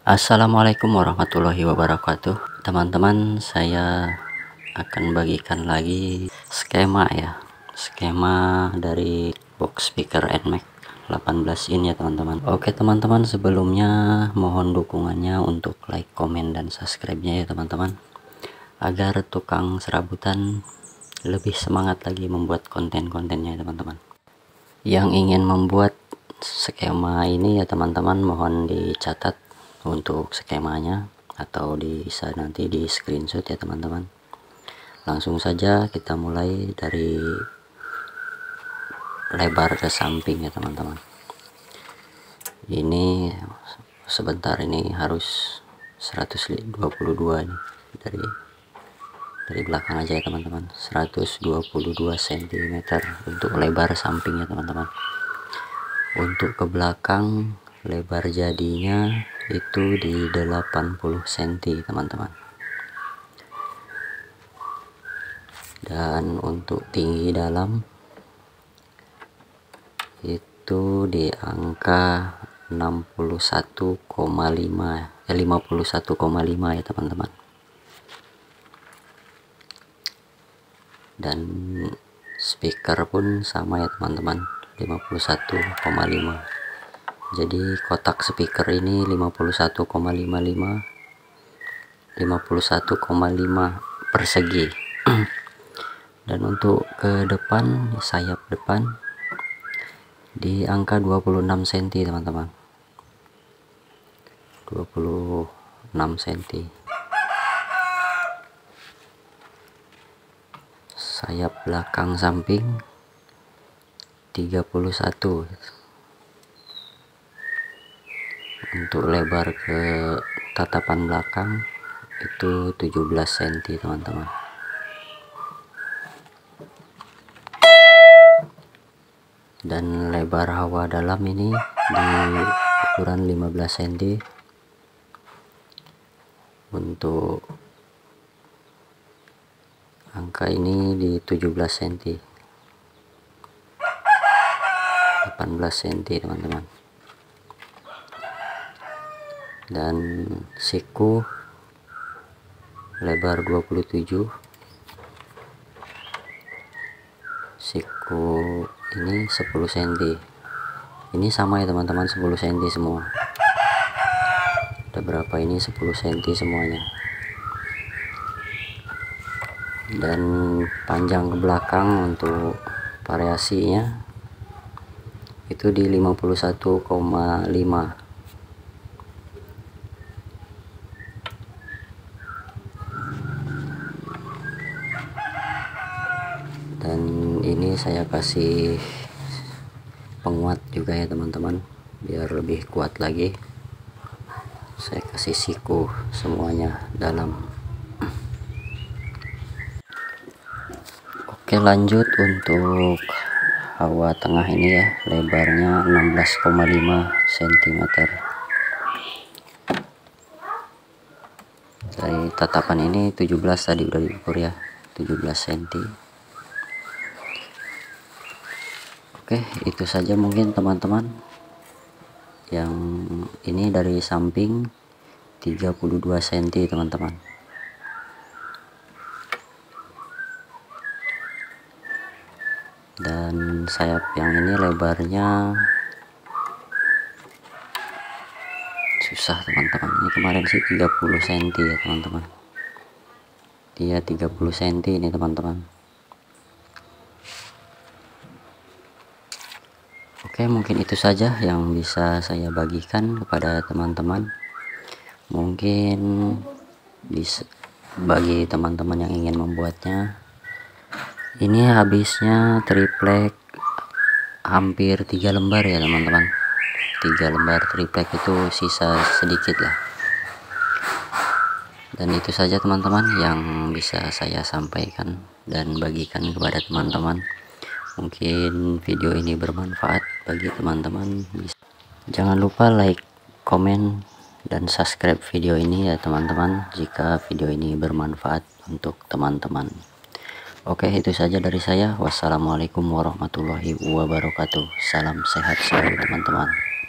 Assalamualaikum warahmatullahi wabarakatuh. Teman-teman, saya akan bagikan lagi skema skema dari box speaker NMAX 18 in ya teman-teman. Oke teman-teman, sebelumnya mohon dukungannya untuk like, komen, dan subscribe nya ya teman-teman, agar tukang serabutan lebih semangat lagi membuat konten-kontennya ya teman-teman. Yang ingin membuat skema ini ya teman-teman, mohon dicatat untuk skemanya atau bisa nanti di screenshot ya teman-teman. Langsung saja kita mulai dari lebar ke samping ya teman-teman. Ini sebentar, ini harus 122 nih, dari belakang aja ya teman-teman. 122 cm untuk lebar samping ya teman-teman. Untuk ke belakang lebar jadinya itu di 80 cm teman-teman. Dan untuk tinggi dalam itu di angka 51,5 ya teman-teman. Dan speaker pun sama ya teman-teman, 51,5. Jadi kotak speaker ini 51,5 persegi. Dan untuk ke depan, sayap depan di angka 26 cm teman-teman, 26 cm. Sayap belakang samping 31. Untuk lebar ke tatapan belakang itu 17 cm teman-teman. Dan lebar hawa dalam ini di ukuran 15 cm. Untuk angka ini di 17 cm, 18 cm teman-teman. Dan siku lebar 27, siku ini 10 cm. Ini sama ya teman-teman, 10 cm semua. Ada berapa ini, 10 cm semuanya. Dan panjang ke belakang untuk variasinya itu di 51,5. Dan ini saya kasih penguat juga ya teman-teman, biar lebih kuat lagi. Saya kasih siku semuanya dalam. Oke, lanjut untuk hawa tengah ini ya, lebarnya 16,5 cm. Dari tatapan ini 17 tadi udah diukur ya, 17 cm. Oke, itu saja mungkin teman-teman. Yang ini dari samping 32 cm teman-teman. Dan sayap yang ini lebarnya susah teman-teman. Ini kemarin sih 30 cm ya teman-teman. Dia 30 cm ini teman-teman. Oke, mungkin itu saja yang bisa saya bagikan kepada teman-teman. Mungkin bisa bagi teman-teman yang ingin membuatnya. Ini habisnya triplek hampir 3 lembar ya teman-teman. 3 lembar triplek itu sisa sedikit lah. Dan itu saja teman-teman yang bisa saya sampaikan dan bagikan kepada teman-teman. Mungkin video ini bermanfaat bagi teman-teman. Jangan lupa like, komen, dan subscribe video ini ya teman-teman, jika video ini bermanfaat untuk teman-teman. Oke, itu saja dari saya. Wassalamualaikum warahmatullahi wabarakatuh. Salam sehat selalu teman-teman.